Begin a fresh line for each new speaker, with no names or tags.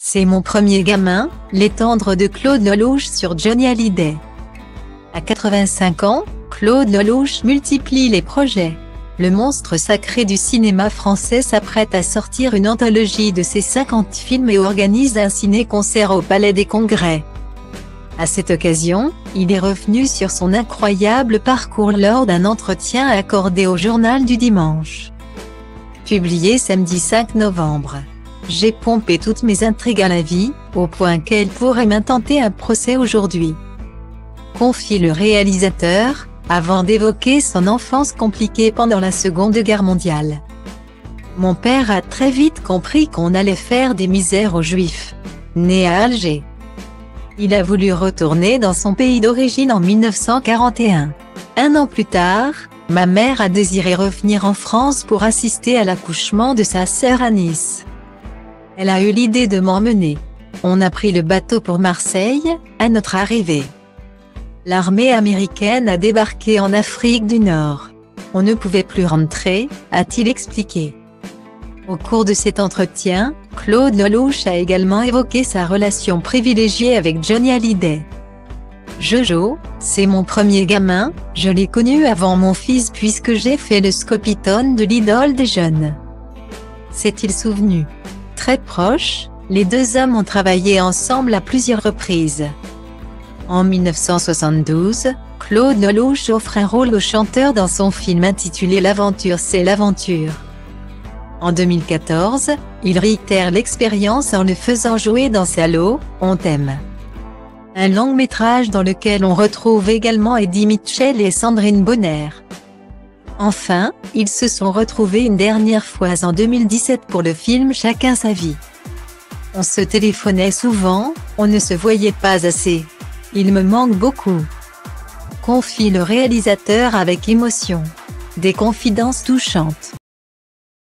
C'est mon premier gamin, Les Tendres de Claude Lelouch sur Johnny Hallyday. À 85 ans, Claude Lelouch multiplie les projets. Le monstre sacré du cinéma français s'apprête à sortir une anthologie de ses 50 films et organise un ciné-concert au Palais des Congrès. À cette occasion, il est revenu sur son incroyable parcours lors d'un entretien accordé au Journal du Dimanche. Publié samedi 5 novembre. J'ai pompé toutes mes intrigues à la vie, au point qu'elle pourrait m'intenter un procès aujourd'hui. Confie le réalisateur, avant d'évoquer son enfance compliquée pendant la Seconde Guerre mondiale. Mon père a très vite compris qu'on allait faire des misères aux Juifs. Né à Alger. Il a voulu retourner dans son pays d'origine en 1941. Un an plus tard, ma mère a désiré revenir en France pour assister à l'accouchement de sa sœur à Nice. Elle a eu l'idée de m'emmener. On a pris le bateau pour Marseille, à notre arrivée. L'armée américaine a débarqué en Afrique du Nord. On ne pouvait plus rentrer, a-t-il expliqué. Au cours de cet entretien, Claude Lelouch a également évoqué sa relation privilégiée avec Johnny Hallyday. Jojo, c'est mon premier gamin, je l'ai connu avant mon fils puisque j'ai fait le Scopitone de l'idole des jeunes. S'est-il souvenu? Très proches, les deux hommes ont travaillé ensemble à plusieurs reprises. En 1972, Claude Lelouch offre un rôle au chanteur dans son film intitulé L'aventure c'est l'aventure. En 2014, il réitère l'expérience en le faisant jouer dans Salaud, on t'aime. Un long-métrage dans lequel on retrouve également Eddie Mitchell et Sandrine Bonner. Enfin, ils se sont retrouvés une dernière fois en 2017 pour le film Chacun sa vie. On se téléphonait souvent, on ne se voyait pas assez. Il me manque beaucoup. Confie le réalisateur avec émotion. Des confidences touchantes.